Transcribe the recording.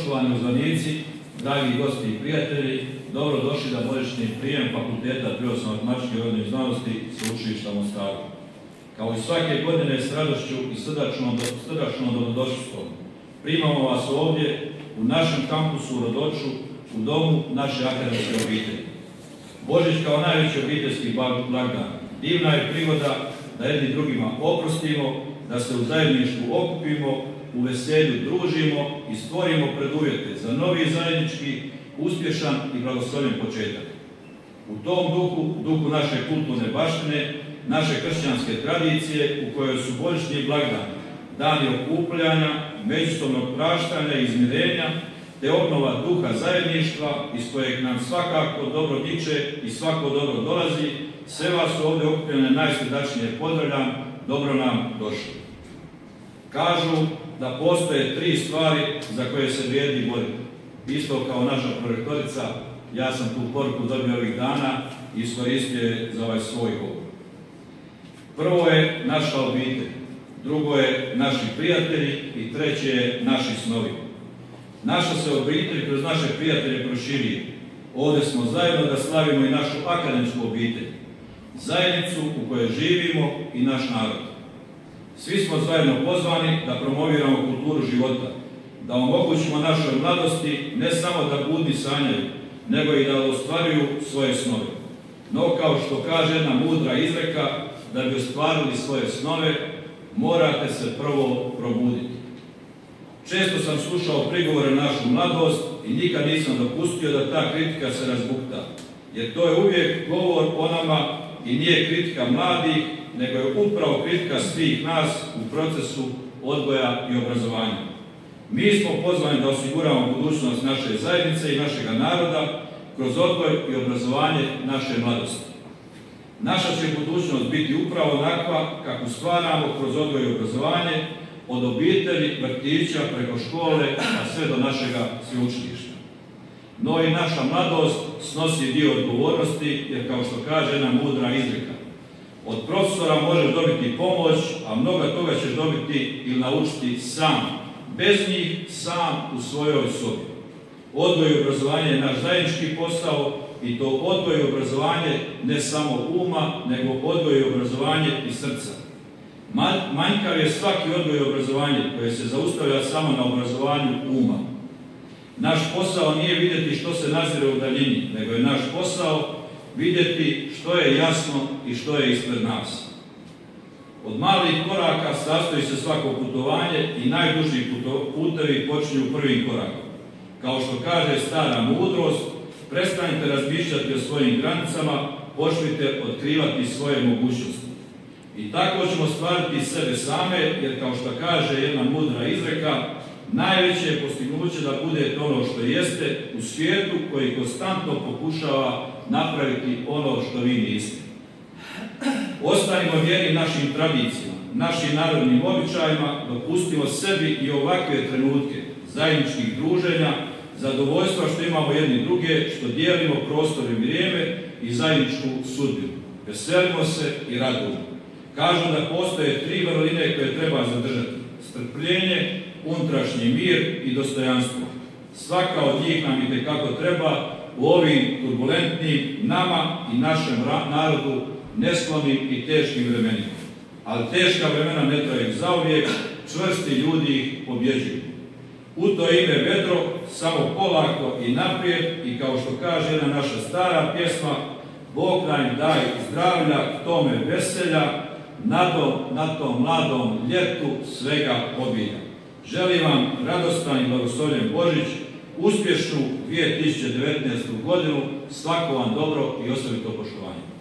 Poštovani uzvanici, dragi gosti i prijatelji, dobro došli na božićni prijem Fakulteta Prirodoslovno-matematičke i rodne znanosti Sveučilišta u Mostaru. Kao i svake godine s radošću i srdačnom dobrodošlistvom primamo vas ovdje u našem kampusu u Rodoču, u domu naše akademske obitelji. Božić kao najveći obiteljski blagdan, divna je prigoda da jedni drugima oprostimo, da se u zajedništvu okupimo, u veselju družimo i stvorimo preduvjete za novi zajednički, uspješan i blagoslovljen početak. U tom duhu naše kulturne baštine, naše kršćanske tradicije u kojoj su božićni blagdan, dani okupljanja, međusobnog praštanja i izmirenja, te obnova duha zajedništva iz kojeg nam svakako dobro diče i svako dobro dolazi, sve vas ovdje okupljene najsrdačnije pozdravljam, dobro nam došli. Kažu da postoje 3 stvari za koje se vrijedi boriti. Isto kao naša prorektorica, ja sam tu poruku dobio ovih dana i iskoristio je za ovaj svoj govor. Prvo je naša obitelj, drugo je naši prijatelji i treće je naši snovi. Naša se obitelj kroz naše prijatelje proširuje. Ovdje smo zajedno da slavimo i našu akademsku obitelj, zajednicu u kojoj živimo i naš narod. Svi smo zajedno pozvani da promoviramo kulturu života, da omogućimo našoj mladosti ne samo da budni sanjaju, nego i da ostvaruju svoje snove. No, kao što kaže jedna mudra izreka, da bi ostvarili svoje snove, morate se prvo probuditi. Često sam slušao prigovore na našu mladost i nikad nisam dopustio da ta kritika se razbukta, jer to je uvijek govor o nama i nije kritika mladih, nego je upravo kritika svih nas u procesu odgoja i obrazovanja. Mi smo pozvani da osiguramo budućnost naše zajednice i našega naroda kroz odgoj i obrazovanje naše mladosti. Naša će budućnost biti upravo onakva kako stvaramo kroz odgoj i obrazovanje, od obitelji, vrtića, preko škole, a sve do našega sveučilišta. No i naša mladost snosi dio odgovornosti, jer kao što kaže jedna mudra izreka, od profesora možeš dobiti pomoć, a mnoga toga ćeš dobiti ili naučiti sam, bez njih sam u svojoj sobi. Odgoj i obrazovanje je naš zajednički posao i to odgoj i obrazovanje ne samo uma, nego odgoj i obrazovanje i srca. Manjkav je svaki odgoj i obrazovanje koje se zaustavlja samo na obrazovanju uma. Naš posao nije vidjeti što se nazire u daljini, nego je naš posao vidjeti što je jasno i što je ispred nas. Od malih koraka sastoji se svako putovanje i najduži putevi počinju prvim korakom. Kao što kaže stara mudrost, prestanite razmišljati o svojim granicama, počnite otkrivati svoje mogućnosti. I tako ćemo stvariti sebe same, jer kao što kaže jedna mudra izreka, najveće je postignuće da budete ono što jeste u svijetu koji konstantno pokušava napraviti ono što vi niste. Ostanimo vjerni našim tradicijama, našim narodnim običajima, dopustimo sebi i ovakve trenutke zajedničkih druženja, zadovoljstva što imamo jedni druge, što dijelimo prostor i vrijeme i zajedničku sudbinu. Veselimo se i radujemo. Kažu da postoje 3 vrline koje treba zadržati: strpljenje, unutrašnji mir i dostojanstvo. Svaka od njih nam itekako treba u ovim turbulentnim nama i našem narodu nesklonim i teškim vremenima. Ali teška vremena ne traju zauvijek, čvrsti ljudi ih pobjeđuju. U to ime vedro, samo polako i naprijed, i kao što kaže jedna naša stara pjesma, Bog nam daj zdravlja, tome veselja, na tom mladom ljetu svega obilja. Želim vam radostan i blagoslovljen Božić, uspješnu 2019. godinu, svako vam dobro i osobito poštovanje.